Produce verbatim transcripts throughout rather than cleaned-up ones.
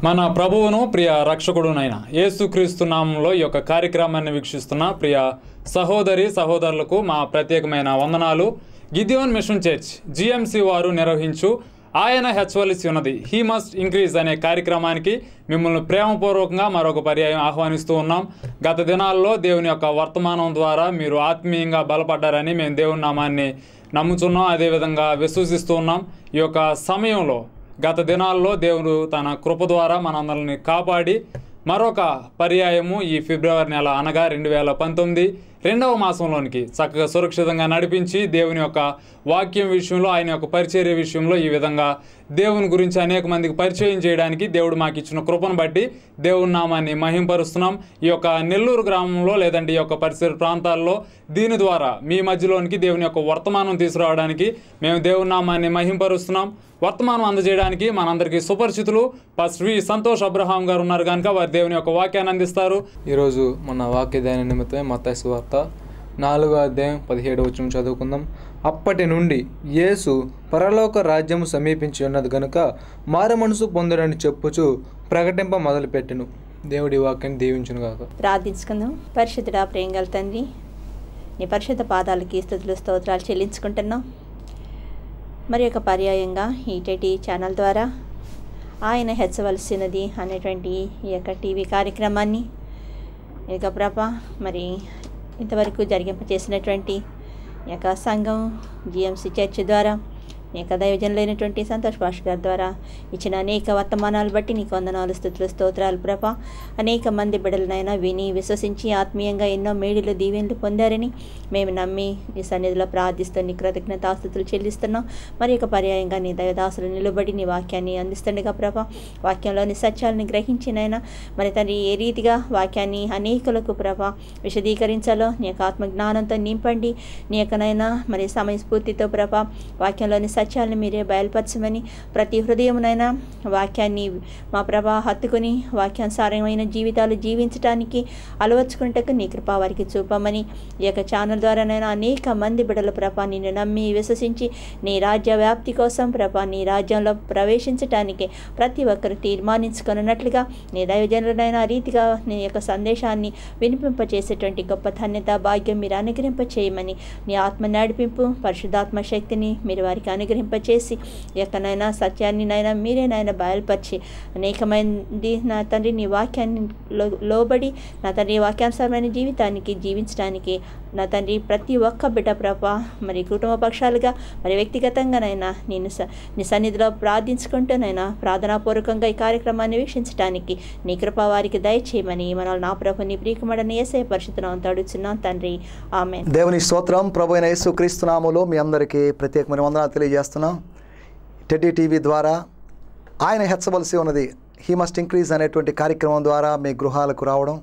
మన ప్రభువును ప్రియ రక్షకుడునైన యేసుక్రీస్తు నామంలో ఈ యొక్క కార్యక్రమాన్ని వీక్షిస్తున్న ప్రియ సహోదరి సహోదరులకు మా ప్రత్యేకమైన వందనాలు. గిద్యోన్ మిషన్ చర్చ్ జిఎంసి వారు నిర్వహించు ఆయన హెచ్చవలసి ఉన్నది, హీ మస్ట్ ఇంక్రీజ్ అనే కార్యక్రమానికి మిమ్మల్ని ప్రేమపూర్వకంగా మరొక పర్యాయం ఆహ్వానిస్తూ ఉన్నాం. గత దినాల్లో దేవుని యొక్క వర్తమానం ద్వారా మీరు ఆత్మీయంగా బలపడ్డారని మేము దేవుని నామాన్ని నమ్ముచున్నాం, అదేవిధంగా విశ్వసిస్తూ ఉన్నాం. ఈ యొక్క సమయంలో గత దినాల్లో దేవుడు తన కృప ద్వారా మనందరిని కాపాడి మరొక పర్యాయము ఈ ఫిబ్రవరి నెల అనగా రెండు వేల పంతొమ్మిది రెండవ మాసంలోనికి చక్కగా సురక్షితంగా నడిపించి దేవుని యొక్క వాక్యం విషయంలో, ఆయన యొక్క పరిచర్య విషయంలో ఈ విధంగా దేవుని గురించి అనేక మందికి పరిచయం చేయడానికి దేవుడు మాకు ఇచ్చిన కృపను బట్టి దేవుని నామాన్ని మహింపరుస్తున్నాం. ఈ యొక్క నెల్లూరు గ్రామంలో లేదంటే ఈ యొక్క పరిసర ప్రాంతాల్లో దీని ద్వారా మీ మధ్యలోనికి దేవుని యొక్క వర్తమానం తీసుకురావడానికి మేము దేవుని నామాన్ని మహింపరుస్తున్నాం. వర్తమానం అందజేయడానికి మనందరికీ సుపరిచితులు పాస్టర్ వి సంతోష్ అబ్రహాం గారు ఉన్నారు కనుక వారు దేవుని యొక్క వాక్యాన్ని అందిస్తారు. ఈరోజు మన వాక్య ధ్యాన నిమిత్తమే మత్తయి సువార్త నాలుగో అధ్యాయం పదిహేడు వచనం చదువుకుందాం. అప్పటి నుండి యేసు పరలోక రాజ్యము సమీపించి ఉన్నది గనుక మారు మనసు పొందడని చెప్పుచు ప్రకటింప మొదలుపెట్టెను. దేవుడి వాక్యాన్ని దీవించును గాక. ప్రార్థించుకుందాం. పరిశుద్ధుడా, ప్రేమగల తండ్రి, నీ పరిశుద్ధ పాదాలకి స్థుతులు స్తోత్రాలు చెల్లించుకుంటున్నాం. మరి యొక్క పర్యాయంగా ఈ టీటీ ఛానల్ ద్వారా ఆయన హెచ్చవలసినది అనేటువంటి ఈ యొక్క టీవీ కార్యక్రమాన్ని ఇక ప్రభ మరి ఇంతవరకు జరిగింపచేసినటువంటి ఈ యొక్క సంఘం జిఎంసి చర్చ్ ద్వారా ఈ యొక్క దైవజనులైనటువంటి సంతోష్ పాస్టర్ గారి ద్వారా ఇచ్చిన అనేక వర్తమానాలు బట్టి నీకు వందనాలు, స్తుతులు, స్తోత్రాలు ప్రభ. అనేక మంది బిడ్డలనైనా విని విశ్వసించి ఆత్మీయంగా ఎన్నో మేడులు దీవెనలు పొందారని మేము నమ్మి నీ సన్నిధిలో ప్రార్థిస్తూ నీ కృతజ్ఞతాస్తుతులు చెల్లిస్తున్నాం. మరి యొక్క పర్యాయంగా నీ దైవదాసులు నిలబడి నీ వాక్యాన్ని అందిస్తుండగా ప్రభ, వాక్యంలోని సత్యాలను గ్రహించినైనా మరి తండ్రి ఏ రీతిగా వాక్యాన్ని అనేకులకు ప్రభ విశదీకరించాలో నీ యొక్క ఆత్మజ్ఞానంతో నింపండి. నీ యొక్కనైనా మరి సమయస్ఫూర్తితో ప్రభ వాక్యంలోని సత్యాలను మీరే బయలుపరచమని, ప్రతి హృదయమునైనా వాక్యాన్ని మా ప్రభా హత్తుకుని వాక్యానుసారమైన జీవితాలు జీవించడానికి అలవర్చుకుంటకు నీ కృప వారికి చూపమని, ఈ యొక్క ఛానల్ ద్వారానైనా అనేక మంది బిడ్డల ప్రభా నిన్ను నమ్మి విశ్వసించి నీ రాజ్య వ్యాప్తి కోసం ప్రభా నీ రాజ్యంలో ప్రవేశించటానికి ప్రతి ఒక్కరు తీర్మానించుకున్నట్లుగా నీ దైవజనులైన రీతిగా నీ యొక్క సందేశాన్ని వినిపింపచేసేటువంటి గొప్ప ధన్యత భాగ్యం మీరు అనుగ్రహింప చేయమని, నీ ఆత్మ నడిపింపు పరిశుద్ధాత్మ శక్తిని మీరు వారికి అనుగ్రహింపచేసి ఎక్కడైనా సత్యాన్ని నైనా మీరేనైనా బయలుపరిచి అనేక మంది నా తండ్రి నీ వాక్యాన్ని లో లోబడి నా తండ్రి వాక్యానుసారమైన జీవితానికి జీవించడానికి నా తండ్రి ప్రతి ఒక్క బిడ్డ ప్రభ మరి కుటుంబ పక్షాలుగా మరి వ్యక్తిగతంగానైనా నేను నీ సన్నిధిలో ప్రార్థించుకుంటూనైనా ప్రార్థనాపూర్వకంగా ఈ కార్యక్రమాన్ని వీక్షించడానికి నీ కృప వారికి దయచేయమని మనల్ని నా ప్రభు నీ ప్రియకుమారుడైన యేసయ్య పరిశుద్ధ నామములో అడుగుచున్నాం తండ్రి, ఆమేన్. దేవుని స్తోత్రం. ప్రభు అయిన యేసుక్రీస్తు నామములో మీ అందరికీ ప్రత్యేకమైన వందనాలు తెలియజేస్తున్నాం. టెడ్డీ టీవీ ద్వారా ఆయన హెచ్చవలసి ఉన్నది, హీ మస్ట్ ఇంక్రీజ్ అనేటువంటి కార్యక్రమం ద్వారా మీ గృహాలకు రావడం,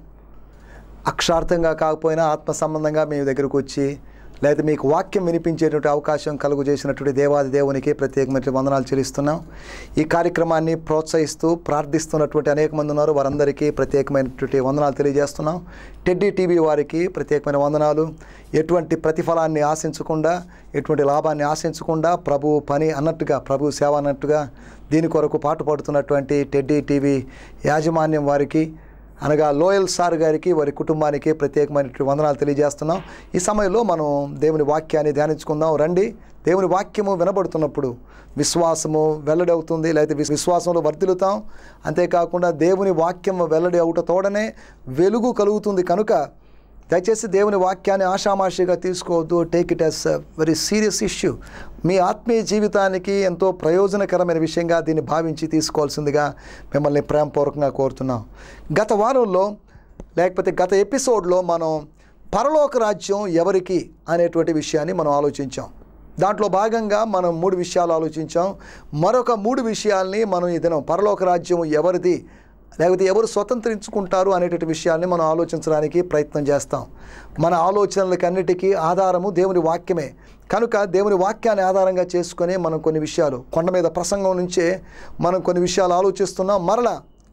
అక్షార్థంగా కాకపోయినా ఆత్మ సంబంధంగా మీ దగ్గరకు వచ్చి లేదా మీకు వాక్యం వినిపించేటువంటి అవకాశం కలుగు చేసినటువంటి దేవాది దేవునికి ప్రత్యేకమైన వందనాలు చెల్లిస్తున్నాం. ఈ కార్యక్రమాన్ని ప్రోత్సహిస్తూ ప్రార్థిస్తున్నటువంటి అనేక మంది ఉన్నారు, వారందరికీ ప్రత్యేకమైనటువంటి వందనాలు తెలియజేస్తున్నాం. టెడ్డీ టీవీ వారికి ప్రత్యేకమైన వందనాలు. ఎటువంటి ప్రతిఫలాన్ని ఆశించకుండా, ఎటువంటి లాభాన్ని ఆశించకుండా ప్రభు పని అన్నట్టుగా, ప్రభు సేవ అన్నట్టుగా దీని కొరకు పాటుపడుతున్నటువంటి టెడ్డీ టీవీ యాజమాన్యం వారికి అనగా లోయల్ సార్ గారికి వారి కుటుంబానికి ప్రత్యేకమైనటువంటి వందనాలు తెలియజేస్తున్నాం. ఈ సమయంలో మనం దేవుని వాక్యాన్ని ధ్యానించుకుందాం. రండి. దేవుని వాక్యము వినబడుతున్నప్పుడు విశ్వాసము వెల్లడి అవుతుంది, లేకపోతే విశ్వాసంలో వర్ధిల్లుతాం. అంతేకాకుండా దేవుని వాక్యం వెల్లడి అవుటతోడనే వెలుగు కలుగుతుంది. కనుక దయచేసి దేవుని వాక్యాన్ని ఆషామాషిగా తీసుకోవద్దు. Take it as very serious issue. మీ ఆత్మీయ జీవితానికి ఎంతో ప్రయోజనకరమైన విషయంగా దీన్ని భావించి తీసుకోవాల్సిందిగా మిమ్మల్ని ప్రేమపూర్వకంగా కోరుతున్నాం. గత వారంలో లేకపోతే గత ఎపిసోడ్లో మనం పరలోక రాజ్యం ఎవరికి అనేటువంటి విషయాన్ని మనం ఆలోచించాం. దాంట్లో భాగంగా మనం మూడు విషయాలు ఆలోచించాం. మరొక మూడు విషయాల్ని మనం ఈ దినం పరలోక రాజ్యం ఎవరిది లేకపోతే ఎవరు స్వతంత్రించుకుంటారు అనేటువంటి విషయాల్ని మనం ఆలోచించడానికి ప్రయత్నం చేస్తాం. మన ఆలోచనలకి అన్నిటికీ ఆధారము దేవుని వాక్యమే. కనుక దేవుని వాక్యాన్ని ఆధారంగా చేసుకొని మనం కొన్ని విషయాలు కొండ మీద ప్రసంగం నుంచే మనం కొన్ని విషయాలు ఆలోచిస్తున్నాం. మరలా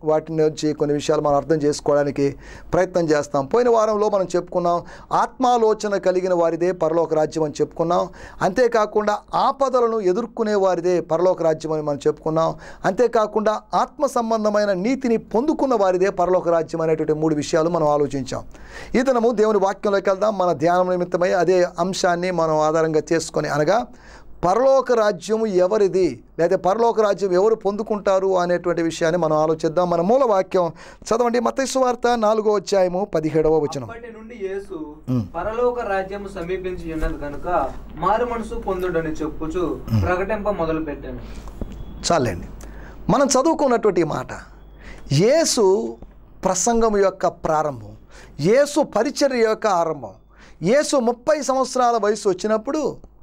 వాటిని వచ్చి కొన్ని విషయాలు మనం అర్థం చేసుకోవడానికి ప్రయత్నం చేస్తాం. పోయిన వారంలో మనం చెప్పుకున్నాం ఆత్మాలోచన కలిగిన వారిదే పరలోక రాజ్యం అని చెప్పుకున్నాం. అంతేకాకుండా ఆపదలను ఎదుర్కొనే వారిదే పరలోక రాజ్యం అని మనం చెప్పుకున్నాం. అంతేకాకుండా ఆత్మ సంబంధమైన నీతిని పొందుకున్న వారిదే పరలోక రాజ్యం అనేటువంటి మూడు విషయాలు మనం ఆలోచించాం. ఈ దినము దేవుని వాక్యంలోకి వెళ్దాం. మన ధ్యానం నిమిత్తమై అదే అంశాన్ని మనం ఆధారంగా చేసుకొని, అనగా పరలోక రాజ్యం ఎవరిది, లేదా పరలోక రాజ్యం ఎవరు పొందుకుంటారు అనేటువంటి విషయాన్ని మనం ఆలోచిద్దాం. మన మూల వాక్యం చదవండి. మత్తయి సువార్త నాలుగో అధ్యాయము పదిహేడవ వచనం. అప్పటి నుండి యేసు పరలోక రాజ్యము సమీపించి ఉన్నది కనుక మారు మనసు పొందుడని చెప్పుచు ప్రకటింప మొదలు పెట్టాను. చాలండి, మనం చదువుకున్నటువంటి మాట యేసు ప్రసంగం యొక్క ప్రారంభం, యేసు పరిచర్య యొక్క ఆరంభం. యేసు ముప్పై సంవత్సరాల వయసు వచ్చినప్పుడు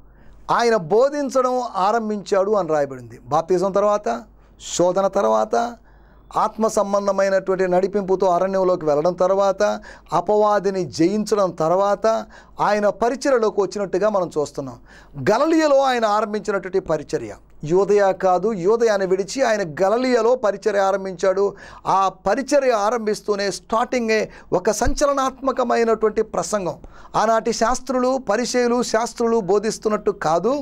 ఆయన బోధించడం ఆరంభించాడు అని రాయబడింది. బాప్తిజం తర్వాత, శోధన తర్వాత, ఆత్మ సంబంధమైనటువంటి నడిపింపుతో అరణ్యంలోకి వెళ్ళడం తర్వాత, అపవాదిని జయించడం తర్వాత ఆయన పరిచర్యలోకి వచ్చినట్టుగా మనం చూస్తున్నాం. గలిలయలో ఆయన ఆరంభించినటువంటి పరిచర్య, యూదయ కాదు, యూదయాన్ని విడిచి ఆయన గలిలయలో పరిచర్య ఆరంభించాడు. ఆ పరిచర్య ఆరంభిస్తూనే స్టార్టింగే ఒక సంచలనాత్మకమైనటువంటి ప్రసంగం. ఆనాటి శాస్త్రులు, పరిచయులు, శాస్త్రులు బోధిస్తున్నట్టు కాదు,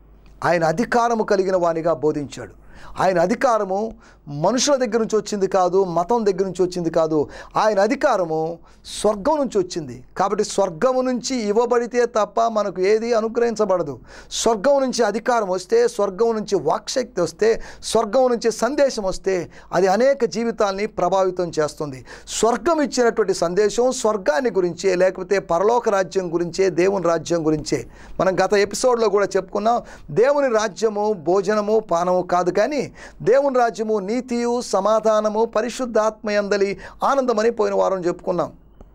ఆయన అధికారము కలిగిన వానిగా బోధించాడు. ఆయన అధికారము మనుషుల దగ్గర నుంచి వచ్చింది కాదు, మతం దగ్గర నుంచి వచ్చింది కాదు. ఆయన అధికారము స్వర్గం నుంచి వచ్చింది. కాబట్టి స్వర్గము నుంచి ఇవ్వబడితే తప్ప మనకు ఏది అనుగ్రహించబడదు. స్వర్గం నుంచి అధికారం వస్తే, స్వర్గం నుంచి వాక్శక్తి వస్తే, స్వర్గం నుంచి సందేశం వస్తే అది అనేక జీవితాల్ని ప్రభావితం చేస్తుంది. స్వర్గం ఇచ్చినటువంటి సందేశం స్వర్గాన్ని గురించే, లేకపోతే పరలోక రాజ్యం గురించే, దేవుని రాజ్యం గురించే. మనం గత ఎపిసోడ్లో కూడా చెప్పుకున్నాం, దేవుని రాజ్యము భోజనము పానము కాదు, కానీ దేవుని రాజ్యము నీతియు, సమాధానము, పరిశుద్ధాత్మయందలి ఆనందమని పోయిన వారం చెప్పుకున్నాం.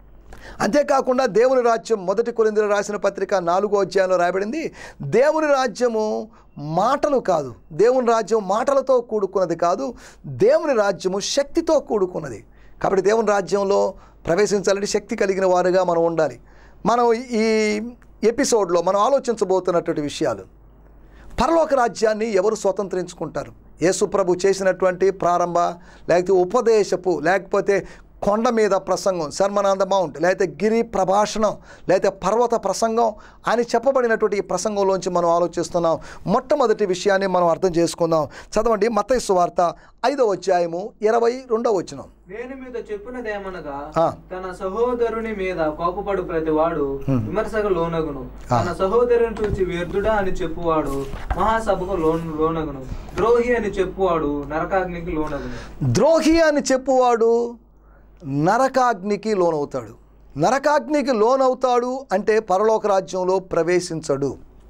అంతేకాకుండా దేవుని రాజ్యం మొదటి కొరింథీయులకు రాసిన పత్రిక నాలుగో అధ్యాయంలో రాయబడింది, దేవుని రాజ్యము మాటలు కాదు, దేవుని రాజ్యం మాటలతో కూడుకున్నది కాదు, దేవుని రాజ్యము శక్తితో కూడుకున్నది. కాబట్టి దేవుని రాజ్యంలో ప్రవేశించాలంటే శక్తి కలిగిన వారుగా మనం ఉండాలి. మనం ఈ ఎపిసోడ్లో మనం ఆలోచించబోతున్నటువంటి విషయాలు, పరలోక రాజ్యాన్ని ఎవరు స్వతంత్రించుకుంటారు? యేసు ప్రభు చేసినటువంటి ప్రారంభ, లేకపోతే ఉపదేశపు, లేకపోతే కొండ మీద ప్రసంగం, సర్మన్ ఆన్ ద మౌంట్, లేకపోతే గిరి ప్రభాషణం, లేకపోతే పర్వత ప్రసంగం అని చెప్పబడినటువంటి ఈ ప్రసంగంలోంచి మనం ఆలోచిస్తున్నాం. మొట్టమొదటి విషయాన్ని మనం అర్థం చేసుకుందాం. చదవండి, మత్తయి సువార్త ఐదవ అధ్యాయము ఇరవై రెండవ వచనం. నేను మీద చెప్పినదేమనగా, తన సహోదరుని మీద కోపపడు ప్రతి వాడు విమర్శకు లోనగును, తన సహోదరుని చూసి వ్యర్థుడా అని చెప్పువాడు మహాసభకు లోను లోనగును, ద్రోహి అని చెప్పువాడు నరకాగ్నికి లోనగును. ద్రోహి అని చెప్పువాడు నరకాగ్నికి లోనవుతాడు. నరకాగ్నికి లోనవుతాడు అంటే పరలోక రాజ్యంలో ప్రవేశించడు.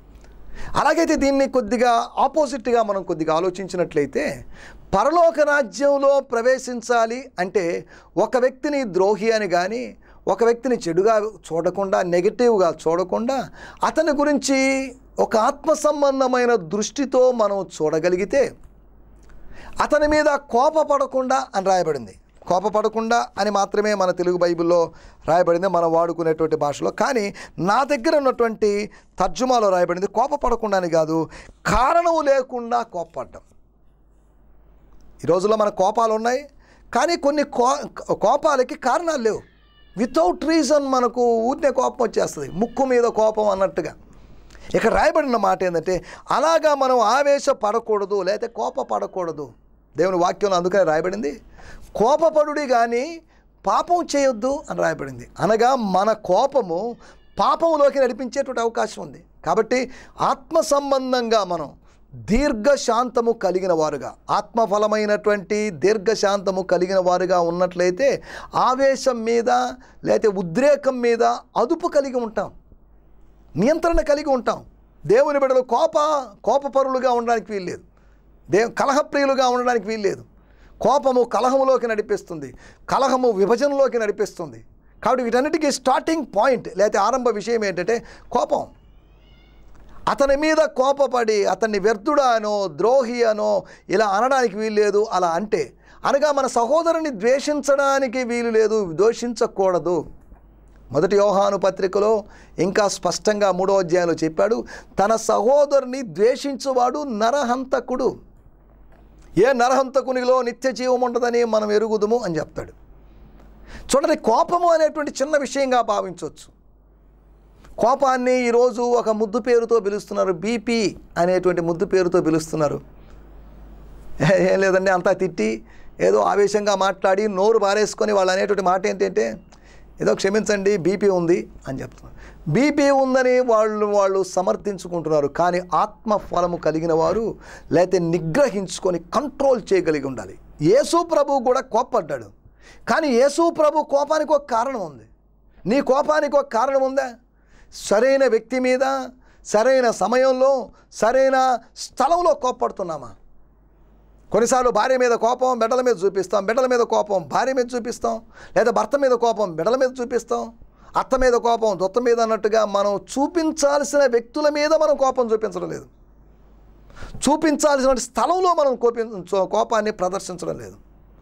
అలాగైతే దీన్ని కొద్దిగా ఆపోజిట్గా మనం కొద్దిగా ఆలోచించినట్లయితే, పరలోక రాజ్యంలో ప్రవేశించాలి అంటే ఒక వ్యక్తిని ద్రోహి అని కానీ, ఒక వ్యక్తిని చెడుగా చూడకుండా, నెగటివ్గా చూడకుండా, అతని గురించి ఒక ఆత్మ సంబంధమైన దృష్టితో మనం చూడగలిగితే, అతని మీద కోపపడకుండా అని రాయబడింది. కోపపడకుండా అని మాత్రమే మన తెలుగు బైబిల్లో రాయబడింది, మనం వాడుకునేటువంటి భాషలో. కానీ నా దగ్గర ఉన్నటువంటి తర్జుమాలో రాయబడింది కోపపడకుండా అని కాదు, కారణం లేకుండా కోపపడ్డం. ఈ రోజుల్లో మన కోపాలు ఉన్నాయి, కానీ కొన్ని కో కోపాలకి కారణాలు లేవు. వితౌట్ రీజన్ మనకు ఊరినే కోపం వచ్చేస్తుంది, ముక్కు మీద కోపం అన్నట్టుగా. ఇక్కడ రాయబడిన మాట ఏంటంటే, అలాగా మనం ఆవేశపడకూడదు, లేకపోతే కోపపడకూడదు. దేవుని వాక్యంలో అందుకనే రాయబడింది, కోపపడుడి కానీ పాపం చేయొద్దు అని రాయబడింది. అనగా మన కోపము పాపంలోకి నడిపించేటువంటి అవకాశం ఉంది. కాబట్టి ఆత్మ సంబంధంగా మనం దీర్ఘశాంతము కలిగిన వారుగా, ఆత్మఫలమైనటువంటి దీర్ఘశాంతము కలిగిన వారుగా ఉన్నట్లయితే ఆవేశం మీద లేకపోతే ఉద్రేకం మీద అదుపు కలిగి ఉంటాం, నియంత్రణ కలిగి ఉంటాం. దేవుని బిడ్డలు కోప కోపపరులుగా ఉండడానికి వీల్లేదు, దేవు కలహప్రియులుగా ఉండడానికి వీల్లేదు. కోపము కలహములోకి నడిపిస్తుంది, కలహము విభజనలోకి నడిపిస్తుంది. కాబట్టి వీటన్నిటికీ స్టార్టింగ్ పాయింట్ లేకపోతే ఆరంభ విషయం ఏంటంటే కోపం. అతని మీద కోపపడి అతన్ని వ్యర్థుడా అనో, ద్రోహి అనో ఇలా అనడానికి వీలు లేదు. అలా అంటే అనగా మన సహోదరుని ద్వేషించడానికి వీలు లేదు, ద్వేషించకూడదు. మొదటి యోహాను పత్రికలో ఇంకా స్పష్టంగా మూడో అధ్యాయంలో చెప్పాడు, తన సహోదరుని ద్వేషించువాడు నరహంతకుడు. ఏ నరహంతకునిలో నిత్య జీవం ఉండదని మనం ఎరుగుదుము అని చెప్తాడు. చూడండి, కోపము అనేటువంటి చిన్న విషయంగా భావించవచ్చు. కోపాన్ని ఈరోజు ఒక ముద్దు పేరుతో పిలుస్తున్నారు, బీపీ అనేటువంటి ముద్దు పేరుతో పిలుస్తున్నారు. ఏం లేదండి, అంతా తిట్టి ఏదో ఆవేశంగా మాట్లాడి నోరు బారేసుకొని వాళ్ళు అనేటువంటి మాట ఏంటంటే ఏదో క్షమించండి బీపీ ఉంది అని చెప్తున్నారు. బీపీ ఉందని వాళ్ళు వాళ్ళు సమర్థించుకుంటున్నారు. కానీ ఆత్మ ఫలము కలిగిన వారు లేకపోతే నిగ్రహించుకొని కంట్రోల్ చేయగలిగి ఉండాలి. యేసు ప్రభు కూడా కోప్పడ్డాడు. కానీ యేసు ప్రభు కోపానికి ఒక కారణం ఉంది. నీ కోపానికి ఒక కారణం ఉందా? సరైన వ్యక్తి మీద సరైన సమయంలో సరైన స్థలంలో కోప్పడుతున్నామా? కొన్నిసార్లు భార్య మీద కోపం బిడ్డల మీద చూపిస్తాం, బిడ్డల మీద కోపం భార్య మీద చూపిస్తాం, లేదా భర్త మీద కోపం బిడ్డల మీద చూపిస్తాం, అత్త మీద కోపం దొత్త మీద అన్నట్టుగా మనం చూపించాల్సిన వ్యక్తుల మీద మనం కోపం చూపించడం లేదు. చూపించాల్సిన స్థలంలో మనం కోపి కోపాన్ని ప్రదర్శించడం లేదు.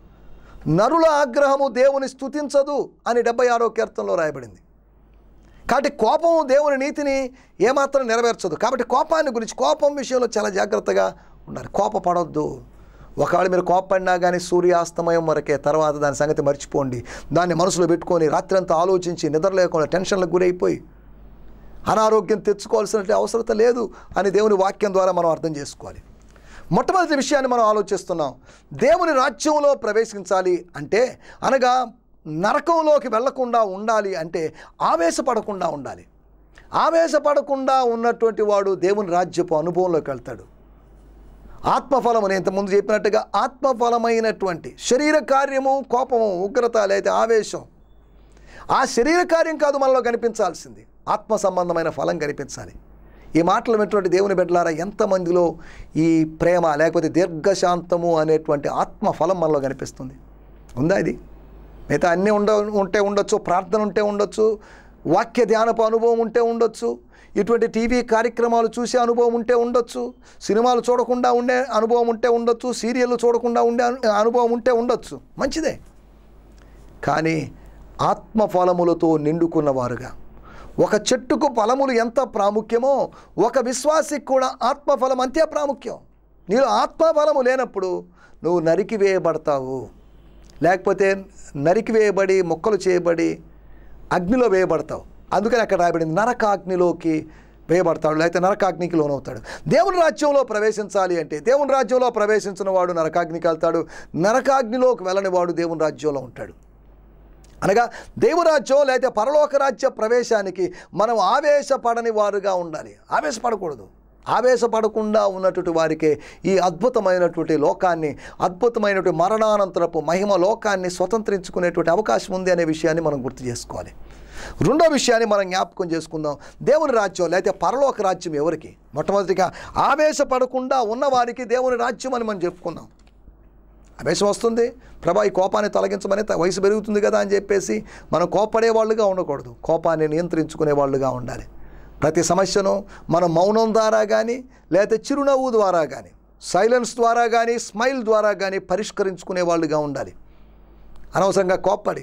నరుల ఆగ్రహము దేవుని స్తుతించదు అని డెబ్బై ఆరో కీర్తనలో రాయబడింది. కాబట్టి కోపం దేవుని నీతిని ఏమాత్రం నెరవేర్చదు. కాబట్టి కోపాన్ని గురించి కోపం విషయంలో చాలా జాగ్రత్తగా ఉండాలి. కోపపడొద్దు. ఒకవేళ మీరు కోపడినా కానీ సూర్యాస్తమయం వరకే, తర్వాత దాని సంగతి మర్చిపోండి. దాన్ని మనసులో పెట్టుకొని రాత్రంతా ఆలోచించి నిద్ర లేకుండా టెన్షన్లకు గురైపోయి అనారోగ్యం తెచ్చుకోవాల్సిన అవసరం లేదు అని దేవుని వాక్యం ద్వారా మనం అర్థం చేసుకోవాలి. మొట్టమొదటి విషయాన్ని మనం ఆలోచిస్తున్నాం. దేవుని రాజ్యంలో ప్రవేశించాలి అంటే అనగా నరకంలోకి వెళ్లకుండా ఉండాలి అంటే ఆవేశపడకుండా ఉండాలి. ఆవేశపడకుండా ఉన్నటువంటి వాడు దేవుని రాజ్యపు అనుభవంలోకి వెళ్తాడు. ఆత్మఫలము నేను ఇంతకుముందు చెప్పినట్టుగా ఆత్మఫలమైనటువంటి శరీర కార్యము కోపము, ఉగ్రత లేదా ఆవేశం, ఆ శరీర కార్యం కాదు మనలో కనిపించాల్సింది, ఆత్మ సంబంధమైన ఫలం కనిపించాలి. ఈ మాటలు విన్నటువంటి దేవుని బిడ్డలారా, ఎంతమందిలో ఈ ప్రేమ లేకపోతే దీర్ఘశాంతము అనేటువంటి ఆత్మ ఫలం మనలో కనిపిస్తుంది? ఉందా? ఇది మిగతా అన్నీ ఉండ ఉంటే ఉండొచ్చు, ప్రార్థన ఉంటే ఉండొచ్చు, వాక్య ధ్యానపు అనుభవం ఉంటే ఉండొచ్చు, ఇటువంటి టీవీ కార్యక్రమాలు చూసే అనుభవం ఉంటే ఉండొచ్చు, సినిమాలు చూడకుండా ఉండే అనుభవం ఉంటే ఉండొచ్చు, సీరియళ్ళు చూడకుండా ఉండే అనుభవం ఉంటే ఉండొచ్చు, మంచిదే. కానీ ఆత్మఫలములతో నిండుకున్నవారుగా, ఒక చెట్టుకు ఫలములు ఎంత ప్రాముఖ్యమో ఒక విశ్వాసికి కూడా ఆత్మఫలం అంతే ప్రాముఖ్యం. నీలో ఆత్మఫలము లేనప్పుడు నువ్వు నరికివేయబడతావు, లేకపోతే నరికివేయబడి మొక్కలు చేయబడి అగ్నిలో వేయబడతావు. అందుకని అక్కడ రాయబడింది నరకాగ్నిలోకి వేయబడతాడు, లేకపోతే నరకాగ్నికి లోనవుతాడు. దేవుని రాజ్యంలో ప్రవేశించాలి అంటే దేవుని రాజ్యంలో ప్రవేశించిన వాడు నరకాగ్నికి వెళ్తాడు, నరకాగ్నిలోకి వెళ్ళని వాడు దేవుని రాజ్యంలో ఉంటాడు. అనగా దేవురాజ్యం లేకపోతే పరలోక రాజ్య ప్రవేశానికి మనం ఆవేశపడని వారుగా ఉండాలి. ఆవేశపడకూడదు. ఆవేశపడకుండా ఉన్నటువంటి వారికే ఈ అద్భుతమైనటువంటి లోకాన్ని, అద్భుతమైనటువంటి మరణానంతరపు మహిమ లోకాన్ని స్వతంత్రించుకునేటువంటి అవకాశం ఉంది అనే విషయాన్ని మనం గుర్తు చేసుకోవాలి. రెండో విషయాన్ని మనం జ్ఞాపకం చేసుకుందాం. దేవుని రాజ్యం లేకపోతే పరలోక రాజ్యం ఎవరికి? మొట్టమొదటిగా ఆవేశపడకుండా ఉన్నవారికి దేవుని రాజ్యం అని మనం చెప్పుకుందాం. ఆవేశం వస్తుంది, ప్రభా ఈ కోపాన్ని తొలగించమని, వయసు పెరుగుతుంది కదా అని చెప్పేసి మనం కోపడే వాళ్ళుగా ఉండకూడదు, కోపాన్ని నియంత్రించుకునే వాళ్ళుగా ఉండాలి. ప్రతి సమస్యను మనం మౌనం ద్వారా కానీ లేకపోతే చిరునవ్వు ద్వారా కానీ సైలెన్స్ ద్వారా కానీ స్మైల్ ద్వారా కానీ పరిష్కరించుకునే వాళ్ళుగా ఉండాలి. అనవసరంగా కోప్పడి,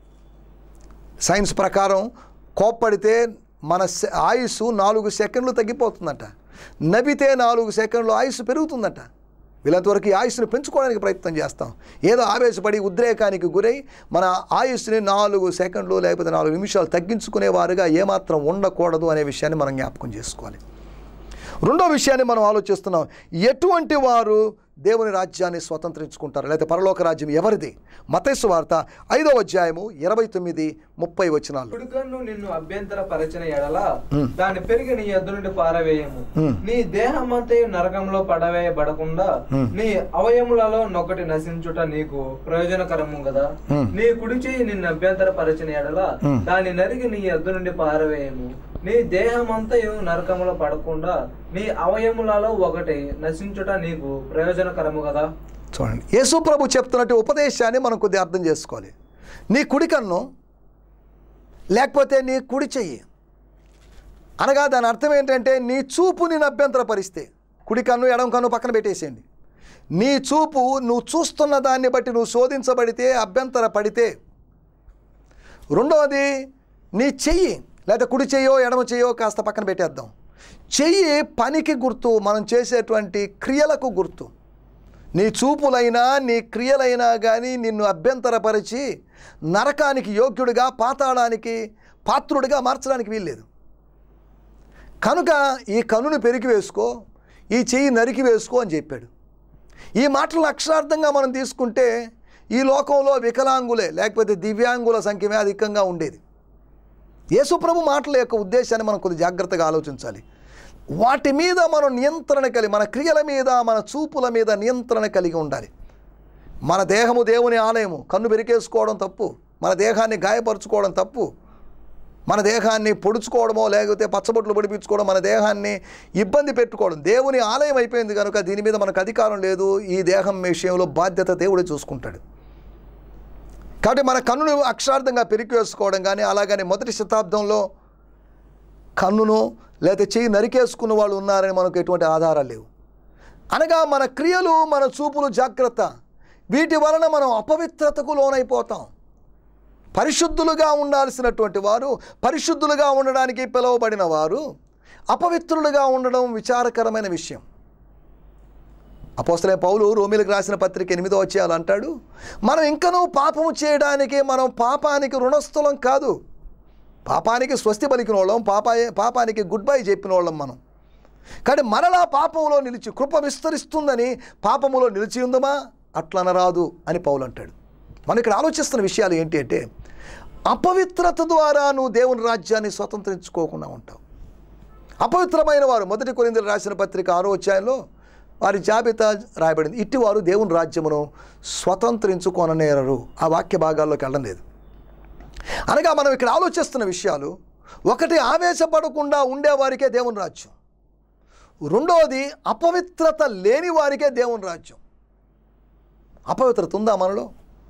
సైన్స్ ప్రకారం కోప్పడితే మన ఆయుస్సు నాలుగు సెకండ్లు తగ్గిపోతుందట, నవ్వితే నాలుగు సెకండ్లు ఆయుస్సు పెరుగుతుందట. వీళ్ళంతవరకు ఈ ఆయుస్సును పెంచుకోవడానికి ప్రయత్నం చేస్తాం. ఏదో ఆవేశపడి ఉద్రేకానికి గురై మన ఆయుస్సుని నాలుగు సెకండ్లు లేకపోతే నాలుగు నిమిషాలు తగ్గించుకునేవారుగా ఏమాత్రం ఉండకూడదు అనే విషయాన్ని మనం జ్ఞాపకం చేసుకోవాలి. రెండో విషయాన్ని మనం ఆలోచిస్తున్నాం. ఎటువంటి వారు దేవుని రాజ్యాన్ని స్వతంత్రించుకుంటారు లేకపోతే పరలోక రాజ్యం ఎవరిది? మత్తయి సువార్త ఐదవ అధ్యాయము ఇరవై తొమ్మిది ముప్పై వచనాలు. కుడికన్ను నిన్ను అభ్యంతర పరిచిన ఎడల దాన్ని పెరిగి నీ యొద్ద నుండి పారవేయము. నీ దేహమంతయు నరకంలో పడవేయబడకుండా నీ అవయములలో నొకటి నశించుట నీకు ప్రయోజనకరము కదా. నీ కుడి చేయి నిన్ను అభ్యంతర పరిచిన ఎడల దాన్ని నరిగి నీ యొద్ద నుండి పారవేయము. నీ దేహమంతయు నరకములో పడకుండా నీ అవయములలో ఒకటి నశించుట నీకు ప్రయోజనకరము కదా. చూడండి, యేసు ప్రభు చెప్తున్నట్టు ఉపదేశాన్ని మనం కొద్దిగా అర్థం చేసుకోవాలి. నీ కుడి కన్ను లేకపోతే నీ కుడి చెయ్యి అనగా దాని అర్థం ఏంటంటే నీ చూపు నేను అభ్యంతర పరిస్తే, కుడి కన్ను ఎడమ కన్ను పక్కన పెట్టేసేయండి. నీ చూపు నువ్వు చూస్తున్న దాన్ని బట్టి నువ్వు శోధించబడితే, అభ్యంతర పడితే. రెండవది నీ చెయ్యి, లేదా కుడి చెయ్యో ఎడమ చెయ్యో కాస్త పక్కన పెట్టేద్దాం. చెయ్యి పనికి గుర్తు, మనం చేసేటువంటి క్రియలకు గుర్తు. నీ చూపులైనా నీ క్రియలైనా కానీ నిన్ను అభ్యంతరపరిచి నరకానికి యోగ్యుడిగా పాతాళానికి పాత్రుడిగా మార్చడానికి వీల్లేదు. కనుక ఈ కన్నుని పెరికి వేసుకో, ఈ చెయ్యి నరికి వేసుకో అని చెప్పాడు. ఈ మాటలను అక్షరార్థంగా మనం తీసుకుంటే ఈ లోకంలో వికలాంగులే లేకపోతే దివ్యాంగుల సంఖ్యమే అధికంగా ఉండేది. యేసుప్రభు మాటల యొక్క ఉద్దేశాన్ని మనం కొద్ది జాగ్రత్తగా ఆలోచించాలి. వాటి మీద మనం నియంత్రణ కలిగి, మన క్రియల మీద మన చూపుల మీద నియంత్రణ కలిగి ఉండాలి. మన దేహము దేవుని ఆలయము. కన్ను పెరికేసుకోవడం తప్పు, మన దేహాన్ని గాయపరుచుకోవడం తప్పు, మన దేహాన్ని పొడుచుకోవడమో లేకపోతే పచ్చబొట్లు పొడిపించుకోవడం, మన దేహాన్ని ఇబ్బంది పెట్టుకోవడం దేవుని ఆలయం అయిపోయింది కనుక దీని మీద మనకు అధికారం లేదు. ఈ దేహం విషయంలో బాధ్యత దేవుడే చూసుకుంటాడు. కాబట్టి మన కన్నును అక్షరార్థంగా పెరికి వేసుకోవడం కానీ అలాగని మొదటి శతాబ్దంలో కన్నును లేకపోతే చెయ్యి నరికేసుకున్న వాళ్ళు ఉన్నారని మనకు ఎటువంటి ఆధారాలు లేవు. అనగా మన క్రియలు మన చూపులు జాగ్రత్త. వీటి వలన మనం అపవిత్రతకు లోనైపోతాం. పరిశుద్ధులుగా ఉండాల్సినటువంటి వారు, పరిశుద్ధులుగా ఉండడానికి పిలువబడిన వారు అపవిత్రులుగా ఉండడం విచారకరమైన విషయం. అపోస్తలుడైన పౌలు రోమీయులకు రాసిన పత్రిక ఎనిమిదో అధ్యాయంలో అంటాడు, మనం ఇంకనూ పాపము చేయడానికి మనం పాపానికి రుణస్థులం కాదు. పాపానికి స్వస్తి పలికిన వాళ్ళం, పాపా పాపానికి గుడ్ బై చెప్పిన వాళ్ళం మనం. కానీ మరలా పాపములో నిలిచి కృప విస్తరిస్తుందని పాపములో నిలిచి ఉందమా అట్లనరాదు అని పౌలు అంటాడు. మనం ఇక్కడ ఆలోచిస్తున్న విషయాలు ఏంటి అంటే, అపవిత్రత ద్వారా నువ్వు దేవుని రాజ్యాన్ని స్వతంత్రించుకోకుండా ఉంటావు. అపవిత్రమైన వారు మొదటి కొరింథీయులకు రాసిన పత్రిక ఆరో అధ్యాయంలో వారి జాబితా రాయబడింది. ఇట్టివారు దేవుని రాజ్యమును స్వతంత్రించుకొననేరరు. ఆ వాక్య భాగాల్లోకి వెళ్ళడం లేదు. అనగా మనం ఇక్కడ ఆలోచిస్తున్న విషయాలు, ఒకటి ఆవేశపడకుండా ఉండేవారికే దేవుని రాజ్యం, రెండవది అపవిత్రత లేని వారికే దేవుని రాజ్యం. అపవిత్రత ఉందా మనలో?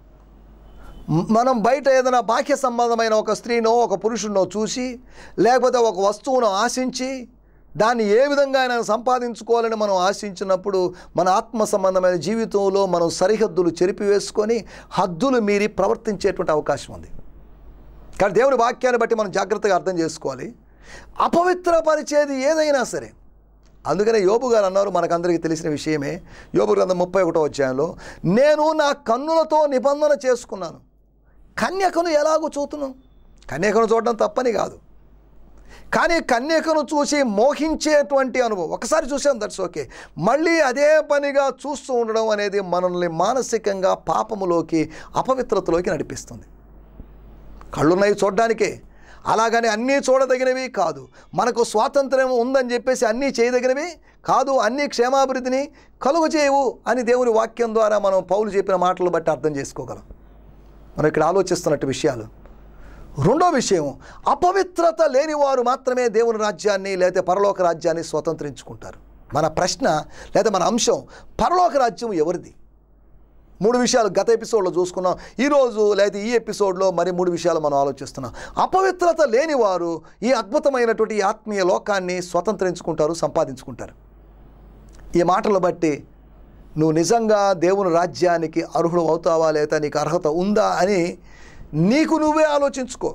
మనం బయట ఏదైనా బాహ్య సంబంధమైన ఒక స్త్రీనో ఒక పురుషుడినో చూసి లేకపోతే ఒక వస్తువును ఆశించి దాన్ని ఏ విధంగా అయినా సంపాదించుకోవాలని మనం ఆశించినప్పుడు మన ఆత్మ సంబంధమైన జీవితంలో మనం సరిహద్దులు చెరిపివేసుకొని హద్దులు మీరి ప్రవర్తించేటువంటి అవకాశం ఉంది. కానీ దేవుని వాక్యాన్ని బట్టి మనం జాగ్రత్తగా అర్థం చేసుకోవాలి. అపవిత్రపరిచేది ఏదైనా సరే. అందుకనే యోబు గారు అన్నారు, మనకందరికీ తెలిసిన విషయమే, యోబు గ్రంథం ముప్పై ఒకటో అధ్యాయంలో, నేను నా కన్నులతో నిబంధన చేసుకున్నాను, కన్యకను ఎలాగో చూతున్నాను. కన్యకను చూడడం తప్పని కాదు, కానీ కన్యకను చూసి మోహించేటువంటి అనుభవం ఒకసారి చూసాం, దట్స్ ఓకే. మళ్ళీ అదే పనిగా చూస్తూ ఉండడం అనేది మనల్ని మానసికంగా పాపములోకి అపవిత్రతలోకి నడిపిస్తుంది. కళ్ళున్నాయి చూడడానికే, అలాగని అన్నీ చూడదగినవి కాదు. మనకు స్వాతంత్ర్యం ఉందని చెప్పేసి అన్నీ చేయదగినవి కాదు. అన్నీ క్షేమాభివృద్ధిని కలుగు చేయవు అని దేవుని వాక్యం ద్వారా మనం పౌలు చెప్పిన మాటలు బట్టి అర్థం చేసుకోగలం. మనం ఇక్కడ ఆలోచిస్తున్నట్టు విషయాలు. రెండో విషయం, అపవిత్రత లేని వారు మాత్రమే దేవుని రాజ్యాన్ని లేదా పరలోక రాజ్యాన్ని స్వతంత్రించుకుంటారు. మన ప్రశ్న లేదా మన అంశం, పరలోక రాజ్యం ఎవరిది? మూడు విషయాలు గత ఎపిసోడ్లో చూసుకున్నాం. ఈరోజు లేదా ఈ ఎపిసోడ్లో మరి మూడు విషయాలు మనం ఆలోచిస్తున్నాం. అపవిత్రత లేని వారు ఈ అద్భుతమైనటువంటి ఆత్మీయ లోకాన్ని స్వతంత్రించుకుంటారు, సంపాదించుకుంటారు. ఈ మాటలు బట్టి నువ్వు నిజంగా దేవుని రాజ్యానికి అర్హుడు అవుతావా లేదా నీకు అర్హత ఉందా అని నీకు నువ్వే ఆలోచించుకో.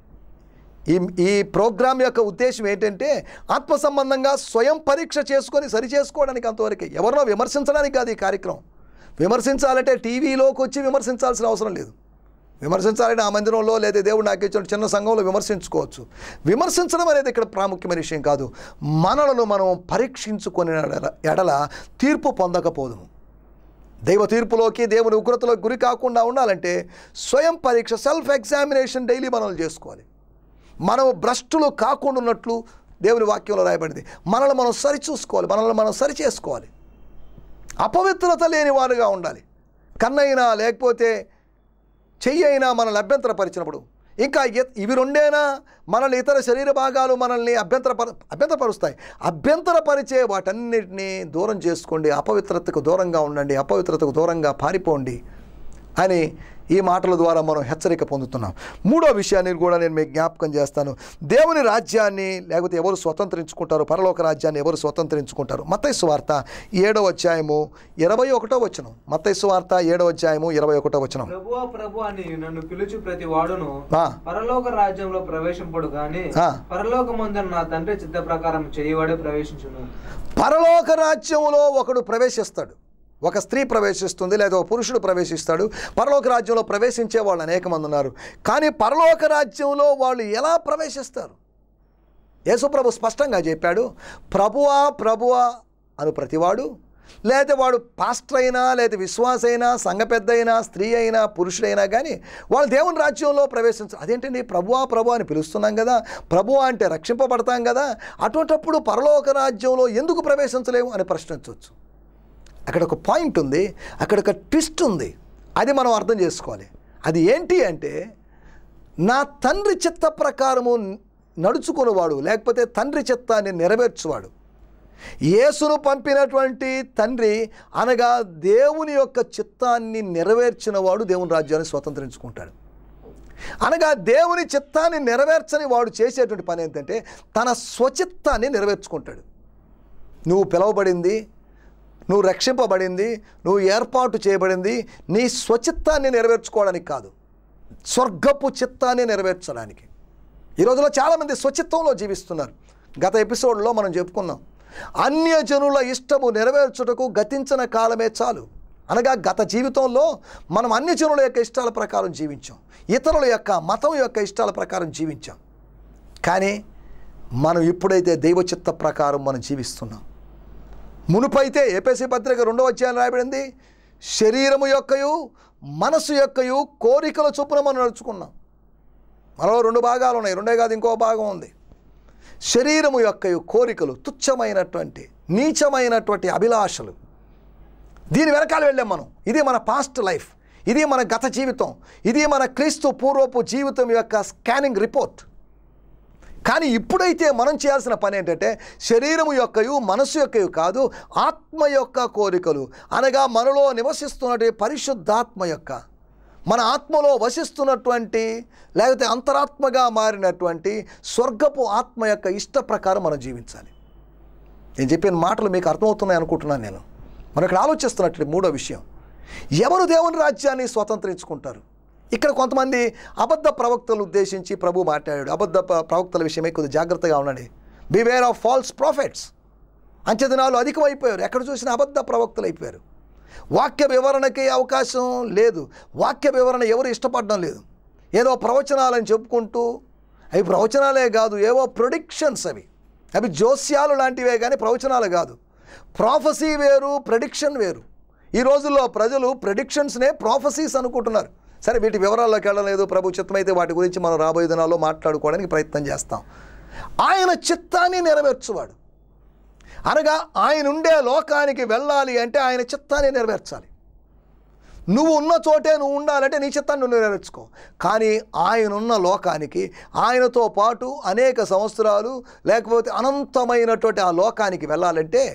ఈ ఈ ప్రోగ్రాం యొక్క ఉద్దేశం ఏంటంటే ఆత్మ సంబంధంగా స్వయం పరీక్ష చేసుకొని సరి చేసుకోవడానికి, అంతవరకే. ఎవరినో విమర్శించడానికి కాదు ఈ కార్యక్రమం. విమర్శించాలంటే టీవీలోకి వచ్చి విమర్శించాల్సిన అవసరం లేదు. విమర్శించాలంటే ఆ మందిరంలో లేదా దేవుడు నాకు ఇచ్చిన చిన్న సంఘంలో విమర్శించుకోవచ్చు. విమర్శించడం అనేది ఇక్కడ ప్రాముఖ్యమైన విషయం కాదు. మనలను మనం పరీక్షించుకొని ఎడల తీర్పు పొందకపోదుము. దైవ తీర్పులోకి దేవుని ఉగ్రతలోకి గురి కాకుండా ఉండాలంటే స్వయం పరీక్ష, సెల్ఫ్ ఎగ్జామినేషన్ డైలీ మనం చేసుకోవాలి. మనం భ్రష్టులు కాకుండా ఉన్నట్లు దేవుని వాక్యంలో రాయబడింది. మనల్ని మనం సరి చూసుకోవాలి, మనల్ని మనం సరి చేసుకోవాలి. అపవిత్రత లేని వారుగా ఉండాలి. కన్నైనా లేకపోతే చెయ్యి అయినా మనల్ని అభ్యంతరపరిచినప్పుడు, ఇంకా ఇవి రెండేనా మనల్ని ఇతర శరీర భాగాలు మనల్ని అభ్యంతరపర అభ్యంతరపరుస్తాయి. అభ్యంతరపరిచే వాటన్నిటినీ దూరం చేసుకోండి, అపవిత్రతకు దూరంగా ఉండండి, అపవిత్రతకు దూరంగా పారిపోండి అని ఈ మాటల ద్వారా మనం హెచ్చరిక పొందుతున్నాం. మూడో విషయాన్ని కూడా నేను మీకు జ్ఞాపకం చేస్తాను. దేవుని రాజ్యాన్ని లేకపోతే ఎవరు స్వతంత్రించుకుంటారు, పరలోక రాజ్యాన్ని ఎవరు స్వతంత్రించుకుంటారు? మత్తయి సువార్త ఏడవ అధ్యాయము ఇరవై ఒకటో వచనం. మత్తయి సువార్త ఏడవ అధ్యాయము ఇరవై ఒకటో వచనం. ప్రభువా ప్రభు అని నన్ను పిలుచు ప్రతి వాడును పరలోక రాజ్యంలో ప్రవేశింపడు గాని పరలోకమందున నా తండ్రి చిత్త ప్రకారం చేయవాడే ప్రవేశించును. పరలోక రాజ్యములో ఒకడు ప్రవేశిస్తాడు. ఒక స్త్రీ ప్రవేశిస్తుంది, లేదా ఒక పురుషుడు ప్రవేశిస్తాడు. పరలోక రాజ్యంలో ప్రవేశించే వాళ్ళు అనేక మంది ఉన్నారు. కానీ పరలోక రాజ్యంలో వాళ్ళు ఎలా ప్రవేశిస్తారు? యేసుప్రభు స్పష్టంగా చెప్పాడు, ప్రభువా ప్రభువా అను ప్రతివాడు, లేదా వాడు పాస్టర్ అయినా, లేదా విశ్వాస అయినా, సంఘ పెద్ద అయినా, స్త్రీ అయినా, పురుషుడైనా కానీ వాళ్ళు దేవుని రాజ్యంలో ప్రవేశించరు. అదేంటండి, ప్రభువా ప్రభు అని పిలుస్తున్నాం కదా, ప్రభువా అంటే రక్షింపబడతాం కదా, అటువంటప్పుడు పరలోక రాజ్యంలో ఎందుకు ప్రవేశించలేము అని ప్రశ్నించవచ్చు. అక్కడ ఒక పాయింట్ ఉంది, అక్కడ ఒక ట్విస్ట్ ఉంది. అది మనం అర్థం చేసుకోవాలి. అది ఏంటి అంటే, నా తండ్రి చిత్త ప్రకారము నడుచుకునేవాడు, లేకపోతే తండ్రి చిత్తాన్ని నెరవేర్చువాడు. యేసును పంపినటువంటి తండ్రి అనగా దేవుని యొక్క చిత్తాన్ని నెరవేర్చిన వాడు దేవుని రాజ్యాన్ని స్వతంత్రించుకుంటాడు. అనగా దేవుని చిత్తాన్ని నెరవేర్చని వాడు చేసేటువంటి పని ఏంటంటే తన స్వచిత్తాన్ని నెరవేర్చుకుంటాడు. నువ్వు పిలువబడింది, నువ్వు రక్షింపబడింది, నువ్వు ఏర్పాటు చేయబడింది నీ స్వచిత్తాన్ని నెరవేర్చుకోవడానికి కాదు, స్వర్గపు చిత్తాన్ని నెరవేర్చడానికి. ఈ రోజులో చాలామంది స్వచిత్తంలో జీవిస్తున్నారు. గత ఎపిసోడ్లో మనం చెప్పుకున్నాం, అన్యజనుల ఇష్టము నెరవేర్చుటకు గతించిన కాలమే చాలు. అనగా గత జీవితంలో మనం అన్యజనుల యొక్క ఇష్టాల ప్రకారం జీవించాం, ఇతరుల యొక్క మతం యొక్క ఇష్టాల ప్రకారం జీవించాం. కానీ మనం ఇప్పుడైతే దైవచిత్త ప్రకారం మనం జీవిస్తున్నాం. మునుపైతే ఎఫెసీ పత్రిక రెండవ అధ్యాయం రాయబడింది, శరీరము యొక్కయు మనసు యొక్కయు కోరికల చొప్పున మనం నడుచుకున్నాం. మనలో రెండు భాగాలు ఉన్నాయి, రెండే కాదు ఇంకో భాగం ఉంది. శరీరము యొక్క కోరికలు, తుచ్చమైనటువంటి నీచమైనటువంటి అభిలాషలు, దీని వెనకాల వెళ్ళాం మనం. ఇది మన పాస్ట్ లైఫ్, ఇది మన గత జీవితం, ఇది మన క్రీస్తు పూర్వపు జీవితం యొక్క స్కానింగ్ రిపోర్ట్. కానీ ఇప్పుడైతే మనం చేయాల్సిన పని ఏంటంటే శరీరము యొక్కయు మనసు యొక్కయు కాదు, ఆత్మ యొక్క కోరికలు, అనగా మనలో నివసిస్తున్నటువంటి పరిశుద్ధాత్మ యొక్క, మన ఆత్మలో వసిస్తున్నటువంటి లేకపోతే అంతరాత్మగా మారినటువంటి స్వర్గపు ఆత్మ యొక్క ఇష్ట ప్రకారం మనం జీవించాలి. నేను చెప్పిన మాటలు మీకు అర్థమవుతున్నాయి అనుకుంటున్నాను. నేను మనం ఇక్కడ ఆలోచిస్తున్నట్టు మూడో విషయం, ఎవరు దేవుని రాజ్యాన్ని స్వతంత్రించుకుంటారు? ఇక్కడ కొంతమంది అబద్ధ ప్రవక్తలు ఉద్దేశించి ప్రభు మాట్లాడాడు. అబద్ధ ప్రవక్తల విషయమే కొద్దిగా జాగ్రత్తగా ఉండండి. Beware of false prophets. అంచెదినాలు అధికమైపోయారు, ఎక్కడ చూసినా అబద్ధ ప్రవక్తలు అయిపోయారు. వాక్య వివరణకి అవకాశం లేదు, వాక్య వివరణ ఎవరు ఇష్టపడడం లేదు. ఏదో ప్రవచనాలని చెప్పుకుంటూ, అవి ప్రవచనాలే కాదు, ఏవో ప్రొడిక్షన్స్, అవి అవి జోస్యాలు లాంటివే కానీ ప్రవచనాలు కాదు. ప్రాఫసీ వేరు, ప్రెడిక్షన్ వేరు. ఈ రోజుల్లో ప్రజలు ప్రెడిక్షన్స్నే ప్రాఫసీస్ అనుకుంటున్నారు. సరే, వీటి వివరాల్లోకి వెళ్ళలేదు, ప్రభు చిత్తమైతే వాటి గురించి మనం రాబోయే దినాల్లో మాట్లాడుకోవడానికి ప్రయత్నం చేస్తాం. ఆయన చిత్తాన్ని నెరవేర్చువాడు, అనగా ఆయన ఉండే లోకానికి వెళ్ళాలి అంటే ఆయన చిత్తాన్ని నెరవేర్చాలి. నువ్వు ఉన్న చోటే నువ్వు ఉండాలంటే నీ చిత్తాన్ని నువ్వు నెరవేర్చుకో. కానీ ఆయన ఉన్న లోకానికి, ఆయనతో పాటు అనేక సంవత్సరాలు లేకపోతే అనంతమైనటువంటి ఆ లోకానికి వెళ్ళాలంటే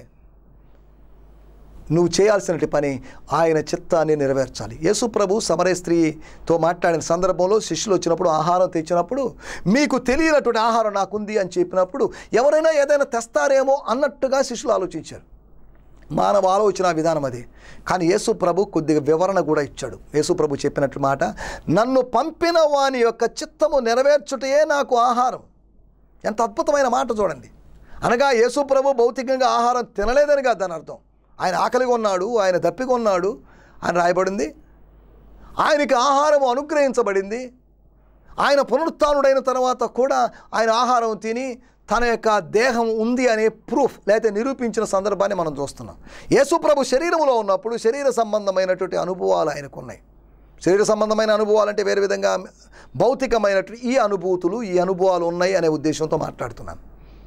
నువ్వు చేయాల్సిన పని ఆయన చిత్తాన్ని నెరవేర్చాలి. యేసు ప్రభు సమరయ స్త్రీతో మాట్లాడిన సందర్భంలో శిష్యులు వచ్చినప్పుడు ఆహారం తెచ్చినప్పుడు, మీకు తెలియనటువంటి ఆహారం నాకుంది అని చెప్పినప్పుడు ఎవరైనా ఏదైనా తెస్తారేమో అన్నట్టుగా శిష్యులు ఆలోచించారు. మానవ ఆలోచన విధానం అది. కానీ యేసు ప్రభు కొద్దిగా వివరణ కూడా ఇచ్చాడు. యేసు ప్రభు చెప్పినట్టు మాట, నన్ను పంపిన వాని యొక్క చిత్తము నెరవేర్చుటయే నాకు ఆహారం. ఎంత అద్భుతమైన మాట చూడండి. అనగా యేసు ప్రభు భౌతికంగా ఆహారం తినలేదని కాదు దాని అర్థం. ఆయన ఆకలిగా ఉన్నాడు, ఆయన దప్పిగా ఉన్నాడు అని రాయబడింది. ఆయనకి ఆహారం అనుగ్రహించబడింది. ఆయన పునరుత్థానుడైన తర్వాత కూడా ఆయన ఆహారం తిని తన యొక్క దేహం ఉంది అనే ప్రూఫ్ లేకపోతే నిరూపించిన సందర్భాన్ని మనం చూస్తున్నాం. యేసు ప్రభు శరీరంలో ఉన్నప్పుడు శరీర సంబంధమైనటువంటి అనుభవాలు ఆయనకు ఉన్నాయి. శరీర సంబంధమైన అనుభవాలు అంటే వేరే విధంగా భౌతికమైనటువంటి ఈ అనుభూతులు, ఈ అనుభవాలు ఉన్నాయి అనే ఉద్దేశంతో మాట్లాడుతున్నాను.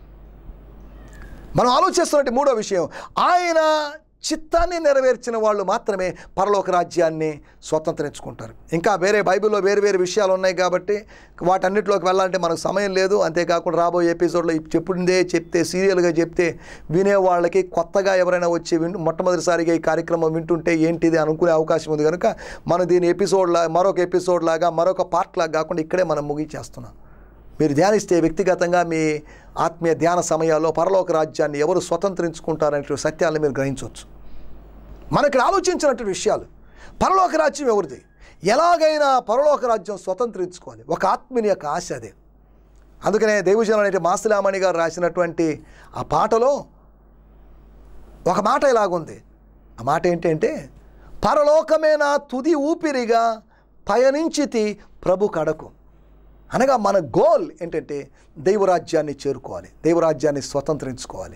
మనం ఆలోచిస్తున్నట్టు మూడో విషయం, ఆయన చిత్తాన్ని నెరవేర్చిన వాళ్ళు మాత్రమే పరలోక రాజ్యాన్ని స్వతంత్రించుకుంటారు. ఇంకా వేరే బైబిల్లో వేరు వేరు విషయాలు ఉన్నాయి కాబట్టి వాటన్నిటిలోకి వెళ్ళాలంటే మనకు సమయం లేదు. అంతేకాకుండా రాబోయే ఎపిసోడ్లో చెప్పిందే చెప్తే, సీరియల్గా చెప్తే వినేవాళ్ళకి కొత్తగా ఎవరైనా వచ్చి వింటు మొట్టమొదటిసారిగా ఈ కార్యక్రమం వింటుంటే ఏంటిది అనుకునే అవకాశం ఉంది. కనుక మనం దీని ఎపిసోడ్లా మరొక ఎపిసోడ్ లాగా మరొక పార్ట్ లాగా కాకుండా ఇక్కడే మనం ముగించేస్తున్నాం. మీరు ధ్యానిస్తే వ్యక్తిగతంగా మీ ఆత్మీయ ధ్యాన సమయాల్లో పరలోక రాజ్యాన్ని ఎవరు స్వతంత్రించుకుంటారనే సత్యాలను మీరు గ్రహించవచ్చు. మనకి ఆలోచించినటువంటి విషయాలు, పరలోక రాజ్యం ఎవరిది, ఎలాగైనా పరలోక రాజ్యం స్వతంత్రించుకోవాలి, ఒక ఆత్మీయ యొక్క ఆశ అదే. అందుకనే దైవజనులు అనేటి మాసిలామణి గారు రాసినటువంటి ఆ పాటలో ఒక మాట ఇలాగుంది, ఆ మాట ఏంటంటే పరలోకమే నా తుది ఊపిరిగా పయనించితి ప్రభు కడకు. అనగా మన గోల్ ఏంటంటే దైవరాజ్యాన్ని చేరుకోవాలి, దైవరాజ్యాన్ని స్వతంత్రించుకోవాలి.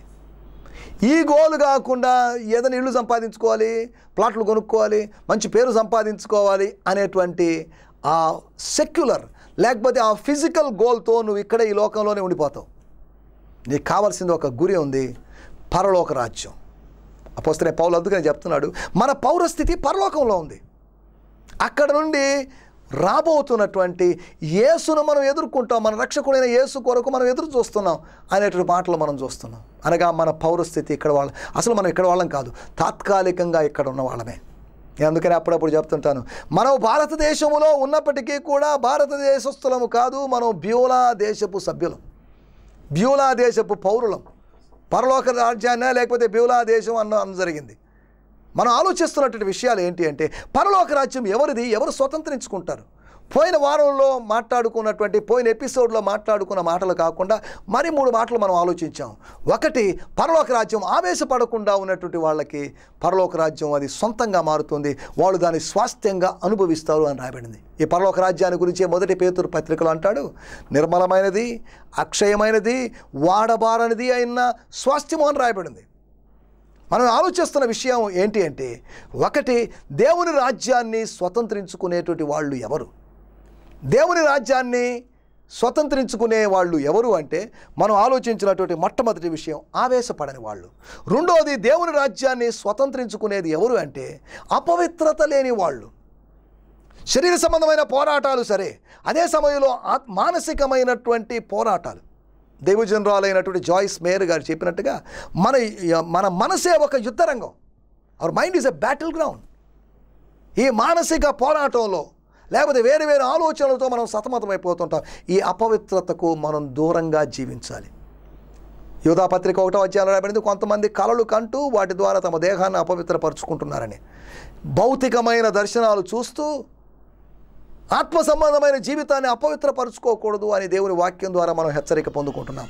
ఈ గోల్ కాకుండా ఏదైనా ఇల్లు సంపాదించుకోవాలి, ప్లాట్లు కొనుక్కోవాలి, మంచి పేరు సంపాదించుకోవాలి అనేటువంటి ఆ సెక్యులర్ లేకపోతే ఆ ఫిజికల్ గోల్తో నువ్వు ఇక్కడ ఈ లోకంలోనే ఉండిపోతావు. నీకు కావాల్సింది ఒక గురి ఉంది, పరలోక రాజ్యం. అపోస్తలుడైన పౌలు అందుకని చెప్తున్నాడు, మన పౌరస్థితి పరలోకంలో ఉంది. అక్కడ నుండి రాబోతున్నటువంటి యేసును మనం ఎదుర్కొంటాం, మన రక్షకుడైన యేసు కొరకు మనం ఎదురు చూస్తున్నాం అనేటువంటి మాటలు మనం చూస్తున్నాం. అనగా మన పౌరస్థితి ఇక్కడ వాళ్ళ అసలు మనం ఇక్కడ వాళ్ళం కాదు, తాత్కాలికంగా ఇక్కడ ఉన్న వాళ్ళమే. నేను అందుకని అప్పుడప్పుడు చెప్తుంటాను, మనం భారతదేశంలో ఉన్నప్పటికీ కూడా భారతదేశస్థులము కాదు, మనం బ్యూలా దేశపు సభ్యులం, బ్యూలా దేశపు పౌరులం. పరలోక రాజ్యాన్ని లేకపోతే బ్యూలా దేశం అన్న అన్న జరిగింది. మనం ఆలోచిస్తున్నటువంటి విషయాలు ఏంటి అంటే పరలోక రాజ్యం ఎవరిది, ఎవరు స్వతంత్రించుకుంటారు. పోయిన వారంలో మాట్లాడుకున్నటువంటి పోయిన ఎపిసోడ్లో మాట్లాడుకున్న మాటలు కాకుండా మరి మూడు మాటలు మనం ఆలోచించాం. ఒకటి, పరలోక రాజ్యం ఆవేశపడకుండా ఉన్నటువంటి వాళ్ళకి పరలోక రాజ్యం అది సొంతంగా మారుతుంది, వాళ్ళు దాన్ని స్వాస్థ్యంగా అనుభవిస్తారు అని రాయబడింది. ఈ పరలోక రాజ్యాన్ని గురించి మొదటి పేతురు పత్రికలో అంటాడు, నిర్మలమైనది, అక్షయమైనది, వాడబారనిది అయిన స్వాస్థ్యము అని రాయబడింది. మనం ఆలోచిస్తున్న విషయం ఏంటి అంటే ఒకటి, దేవుని రాజ్యాన్ని స్వతంత్రించుకునేటువంటి వాళ్ళు ఎవరు, దేవుని రాజ్యాన్ని స్వతంత్రించుకునే వాళ్ళు ఎవరు అంటే మనం ఆలోచించినటువంటి మొట్టమొదటి విషయం ఆవేశపడని వాళ్ళు. రెండోది, దేవుని రాజ్యాన్ని స్వతంత్రించుకునేది ఎవరు అంటే అపవిత్రత లేని వాళ్ళు. శరీర సంబంధమైన పోరాటాలు సరే, అదే సమయంలో మానసికమైనటువంటి పోరాటాలు. దైవజనరాలైనటువంటి జాయిస్ మేయర్ గారు చెప్పినట్టుగా మన మన మనసే ఒక యుద్ధరంగం, our mind is a battleground. ఈ మానసిక పోరాటంలో లేకపోతే వేరు వేరు ఆలోచనలతో మనం సతమతమైపోతుంటాం. ఈ అపవిత్రతకు మనం దూరంగా జీవించాలి. యూదా పత్రిక ఒకటో అధ్యాయంలో రాయబడింది, కొంతమంది కలలు కంటూ వాటి ద్వారా తమ దేహాన్ని అపవిత్రపరుచుకుంటున్నారని. భౌతికమైన దర్శనాలు చూస్తూ ఆత్మ సంబంధమైన జీవితాన్ని అపవిత్రపరుచుకోకూడదు అని దేవుని వాక్యం ద్వారా మనం హెచ్చరిక పొందుకుంటున్నాం.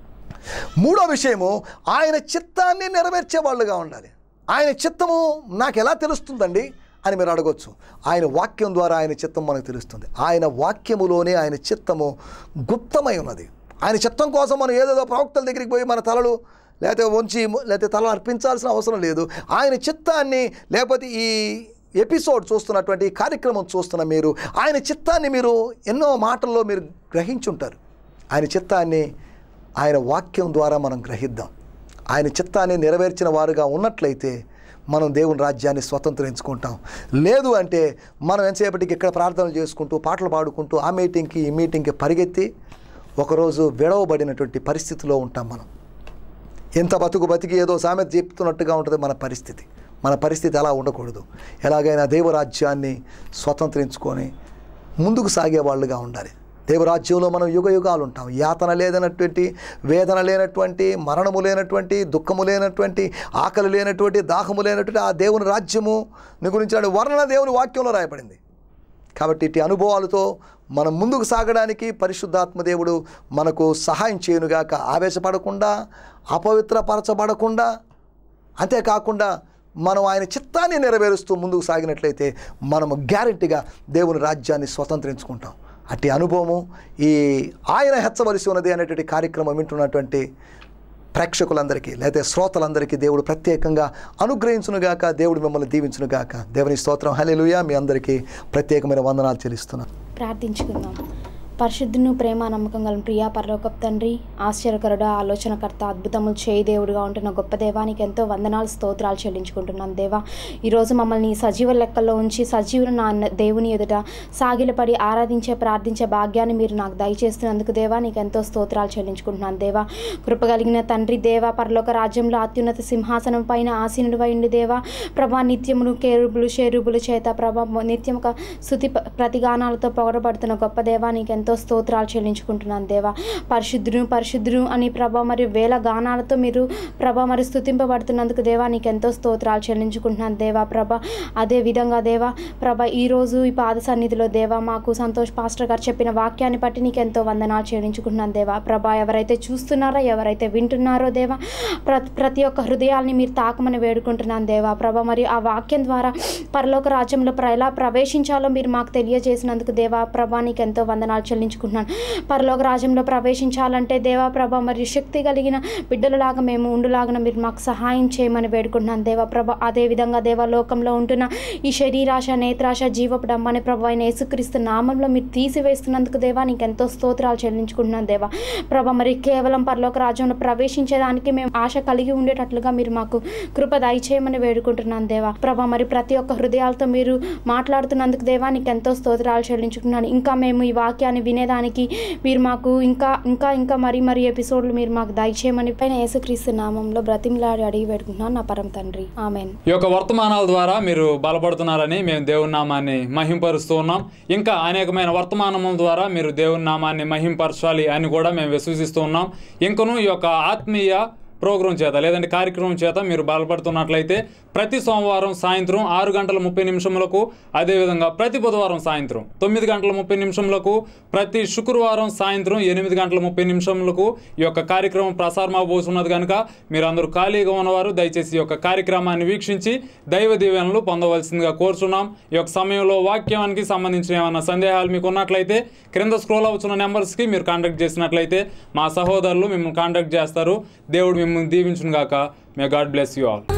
మూడో విషయము, ఆయన చిత్తాన్ని నెరవేర్చే వాళ్ళుగా ఉండాలి. ఆయన చిత్తము నాకు ఎలా తెలుస్తుందండి అని మీరు అడగొచ్చు. ఆయన వాక్యం ద్వారా ఆయన చిత్తం మనకు తెలుస్తుంది. ఆయన వాక్యములోనే ఆయన చిత్తము గుప్తమై ఉన్నది. ఆయన చిత్తం కోసం మనం ఏదేదో ప్రవక్తల దగ్గరికి పోయి మన తలలు లేకపోతే వంచి లేకపోతే తలలు అర్పించాల్సిన అవసరం లేదు. ఆయన చిత్తాన్ని లేకపోతే ఈ ఎపిసోడ్ చూస్తున్నటువంటి కార్యక్రమం చూస్తున్న మీరు ఆయన చిత్తాన్ని మీరు ఎన్నో మాటల్లో మీరు గ్రహించుంటారు. ఆయన చిత్తాన్ని ఆయన వాక్యం ద్వారా మనం గ్రహిద్దాం. ఆయన చిత్తాన్ని నెరవేర్చిన వారుగా ఉన్నట్లయితే మనం దేవుని రాజ్యాన్ని స్వతంత్రించుకుంటాం. లేదు అంటే మనం ఎంతసేపటికి ఇక్కడ ప్రార్థనలు చేసుకుంటూ పాటలు పాడుకుంటూ ఆ మీటింగ్కి ఈ మీటింగ్కి పరిగెత్తి ఒకరోజు విడవబడినటువంటి పరిస్థితిలో ఉంటాం. మనం ఎంత బతుకు బతికి ఏదో సామెత చెప్తున్నట్టుగా ఉంటుంది మన పరిస్థితి. మన పరిస్థితి అలా ఉండకూడదు. ఎలాగైనా దైవరాజ్యాన్ని స్వతంత్రించుకొని ముందుకు సాగే వాళ్ళుగా ఉండాలి. దేవరాజ్యంలో మనం యుగ యుగాలు ఉంటాం. యాతన లేనటువంటి, వేదన లేనటువంటి, మరణము లేనటువంటి, దుఃఖము లేనటువంటి, ఆకలి లేనటువంటి, దాహము లేనటువంటి ఆ దేవుని రాజ్యము గురించి వర్ణన దేవుని వాక్యంలో రాయబడింది. కాబట్టి ఇటు అనుభవాలతో మనం ముందుకు సాగడానికి పరిశుద్ధాత్మ దేవుడు మనకు సహాయం చేయనుగాక. ఆవేశపడకుండా, అపవిత్రపరచబడకుండా, అంతేకాకుండా మనం ఆయన చిత్తాన్ని నెరవేరుస్తూ ముందుకు సాగినట్లయితే మనము గ్యారెంటీగా దేవుని రాజ్యాన్ని స్వతంత్రించుకుంటాం. అట్టి అనుభవము ఈ ఆయన హెచ్చవలసి ఉన్నది అనేటువంటి కార్యక్రమం వింటున్నటువంటి ప్రేక్షకులందరికీ లేకపోతే శ్రోతలందరికీ దేవుడు ప్రత్యేకంగా అనుగ్రహించునుగాక. దేవుడు మిమ్మల్ని దీవించునుగాక. దేవుని స్తోత్రం. హల్లెలూయా. మీ అందరికీ ప్రత్యేకమైన వందనాలు చెల్లిస్తున్నాను. ప్రార్థించుకుందాం. పరిశుద్ధును, ప్రేమ, నమ్మకం గల ప్రియా పరలోకపు తండ్రి, ఆశ్చర్యకరుడు, ఆలోచనకర్త, అద్భుతములు చేయి దేవుడిగా ఉంటున్న గొప్ప దేవానికి ఎంతో వందనాలు, స్తోత్రాలు చెల్లించుకుంటున్నాం. దేవా, ఈరోజు మమ్మల్ని సజీవ లెక్కల్లో ఉంచి సజీవులు నా దేవుని ఎదుట సాగిలపడి ఆరాధించే ప్రార్థించే భాగ్యాన్ని మీరు నాకు దయచేస్తున్నందుకు దేవా నీకు ఎంతో స్తోత్రాలు చెల్లించుకుంటున్నాను. దేవా, కృపగలిగిన తండ్రి, దేవా, పరలోక రాజ్యంలో అత్యున్నత సింహాసనం పైన ఆసీనుడు అయింది దేవా. ప్రభా, నిత్యమును కేరుబులు షేరుబులు చేత ప్రభా నిత్యం స్తుతి ప్రతిగానాలతో పొగడబడుతున్న గొప్ప దేవా నీకు ఎంతో స్తోత్రాలు చెల్లించుకుంటున్నాను దేవా. పరిశుద్ధుడు పరిశుద్ధుడు అని ప్రభా మరి వేల గానాలతో మీరు ప్రభా మరి స్తుతింపబడుతున్నందుకు దేవా నీకు ఎంతో స్తోత్రాలు చెల్లించుకుంటున్నాను దేవా. ప్రభా అదే విధంగా దేవా ప్రభా ఈరోజు ఈ పాద సన్నిధిలో దేవా మాకు సంతోష్ పాస్టర్ గారు చెప్పిన వాక్యాన్ని బట్టి నీకు ఎంతో వందనాలు చెల్లించుకుంటున్నాను దేవా. ప్రభా ఎవరైతే చూస్తున్నారో ఎవరైతే వింటున్నారో దేవా ప్రతి ప్రతి ఒక్క హృదయాల్ని మీరు తాకమని వేడుకుంటున్నాను దేవా. ప్రభా మరి ఆ వాక్యం ద్వారా పరలోక రాజ్యంలో ప్ర ఎలా ప్రవేశించాలో మీరు మాకు తెలియజేసినందుకు దేవా ప్రభా నీకు ఎంతో వందనాలు చెల్లించుకుంటున్నాను. పరలోక రాజ్యంలో ప్రవేశించాలంటే దేవా ప్రభా మరియు శక్తి కలిగిన బిడ్డలలాగా మేము ఉండులాగా మీరు మాకు సహాయం చేయమని వేడుకుంటున్నాను దేవా. ప్రభా అదేవిధంగా దేవా లోకంలో ఉంటున్న ఈ శరీరాశ నేత్రాశ జీవపు డమ్మని ప్రభా అయిన యేసుక్రీస్తు నామంలో మీరు తీసివేస్తున్నందుకు దేవా నీకు ఎంతో స్తోత్రాలు చెల్లించుకుంటున్నాను దేవా. ప్రభా మరి కేవలం పరలోక రాజ్యంలో ప్రవేశించేదానికి మేము ఆశ కలిగి ఉండేటట్లుగా మీరు మాకు కృప దయచేయమని వేడుకుంటున్నాను దేవా. ప్రభా మరి ప్రతి ఒక్క హృదయాలతో మీరు మాట్లాడుతున్నందుకు దేవా నీకు ఎంతో స్తోత్రాలు చెల్లించుకుంటున్నాను. ఇంకా మేము ఈ వాక్యాన్ని వినేదానికి మీరు మాకు ఇంకా ఇంకా ఇంకా మరి మరి ఎపిసోడ్లు మీరు మాకు దయచేయమని పైన యేసుక్రీస్తు నామంలో బ్రతిమలాడి అడిగి పెట్టుకుంటున్నాను నా పరమ తండ్రి, ఆమేన్. ఈ యొక్క వర్తమానాల ద్వారా మీరు బలపడుతున్నారని మేము దేవుని నామాన్ని మహింపరుస్తూ ఉన్నాం. ఇంకా అనేకమైన వర్తమానముల ద్వారా మీరు దేవుని నామాన్ని మహింపరచాలి అని కూడా మేము విశ్వసిస్తూ ఉన్నాం. ఇంకను ఈ యొక్క ఆత్మీయ ప్రోగ్రాం చేత లేదంటే కార్యక్రమం చేత మీరు బలపడుతున్నట్లయితే ప్రతి సోమవారం సాయంత్రం ఆరు గంటల ముప్పై నిమిషములకు, అదేవిధంగా ప్రతి బుధవారం సాయంత్రం తొమ్మిది గంటల ముప్పై నిమిషములకు, ప్రతి శుక్రవారం సాయంత్రం ఎనిమిది గంటల ముప్పై నిమిషములకు ఈ యొక్క కార్యక్రమం ప్రసారం అవబోతున్నది కనుక మీరు అందరూ ఖాళీగా ఉన్నవారు దయచేసి ఈ యొక్క కార్యక్రమాన్ని వీక్షించి దైవ దీవెనలు పొందవలసిందిగా కోరుచున్నాం. ఈ యొక్క సమయంలో వాక్యానికి సంబంధించిన ఏమైనా సందేహాలు మీకు ఉన్నట్లయితే క్రింద స్క్రోల్ అవుతున్న నెంబర్స్కి మీరు కాంటాక్ట్ చేసినట్లయితే మా సహోదరులు మిమ్మల్ని కాంటాక్ట్ చేస్తారు. దేవుడు మిమ్మల్ని దీవించును గాక. May God bless you all.